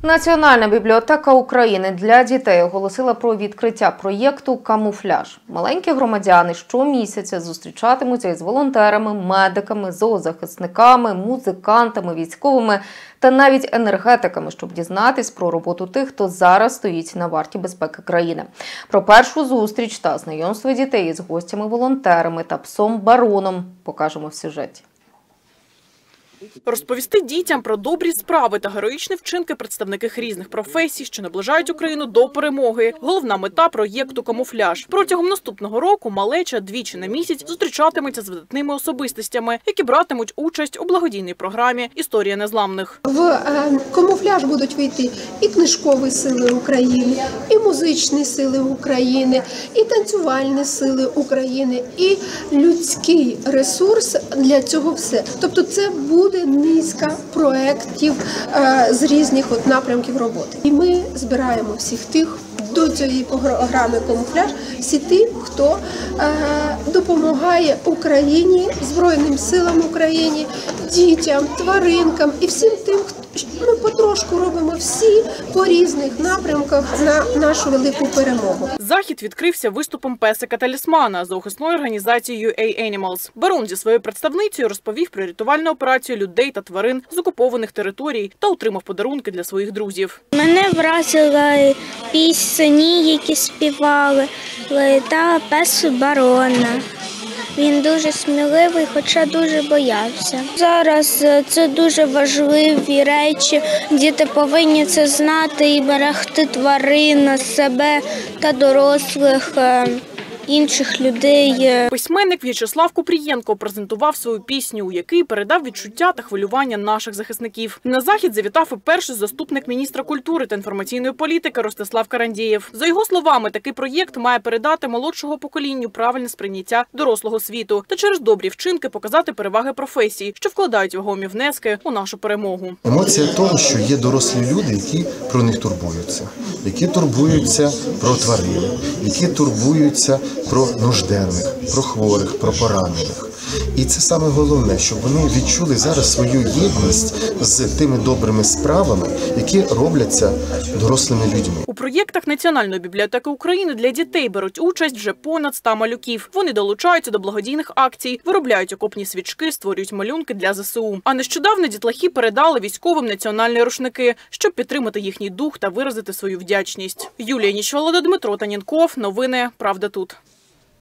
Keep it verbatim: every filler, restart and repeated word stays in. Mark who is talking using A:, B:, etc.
A: Національна бібліотека України для дітей оголосила про відкриття проєкту «Камуфляж». Маленькі громадяни щомісяця зустрічатимуться із волонтерами, медиками, зоозахисниками, музикантами, військовими та навіть енергетиками, щоб дізнатись про роботу тих, хто зараз стоїть на варті безпеки країни. Про першу зустріч та знайомство дітей із гостями-волонтерами та псом-бароном покажемо в сюжеті.
B: Розповісти дітям про добрі справи та героїчні вчинки представників різних професій, що наближають Україну до перемоги. Головна мета проєкту «Камуфляж». Протягом наступного року малеча двічі на місяць зустрічатиметься з видатними особистостями, які братимуть участь у благодійній програмі «Історія незламних».
C: В «Камуфляж» будуть вийти і книжкові сили України, і музичні сили України, і танцювальні сили України, і людський ресурс для цього все. Тобто це буде Буде низка проєктів е, з різних от напрямків роботи. І ми збираємо всіх тих до цієї програми «Камуфляж», всі ті, хто е, допомагає Україні, Збройним силам України, дітям, тваринкам і всім тим, що ми потрошку робимо всі по різних напрямках на нашу велику перемогу.
B: Захід відкрився виступом песика-талісмана зоохисною організацією ю ей Animals. Барон зі своєю представницею розповів про рятувальну операцію людей та тварин з окупованих територій та отримав подарунки для своїх друзів.
D: Мене вразили пісні, які співали, та пес барона. Він дуже сміливий, хоча дуже боявся. Зараз це дуже важливі речі. Діти повинні це знати і берегти тварин, себе та дорослих, інших людей.
B: Письменник В'ячеслав Купрієнко презентував свою пісню, у якій передав відчуття та хвилювання наших захисників. На захід завітав і перший заступник міністра культури та інформаційної політики Ростислав Карандєєв. За його словами, такий проєкт має передати молодшого поколінню правильне сприйняття дорослого світу та через добрі вчинки показати переваги професій, що вкладають вагомі внески у нашу перемогу.
E: Емоція того, що є дорослі люди, які про них турбуються, які турбуються про тварин, які турбуються про нужденних, про хворих, про поранених. І це саме головне, щоб вони відчули зараз свою єдність з тими добрими справами, які робляться дорослими людьми.
B: У проєктах Національної бібліотеки України для дітей беруть участь вже понад ста малюків. Вони долучаються до благодійних акцій, виробляють окопні свічки, створюють малюнки для зе се у. А нещодавно дітлахи передали військовим національні рушники, щоб підтримати їхній дух та виразити свою вдячність. Юлія Нічволода, Дмитро Танінков. Новини «Правда тут».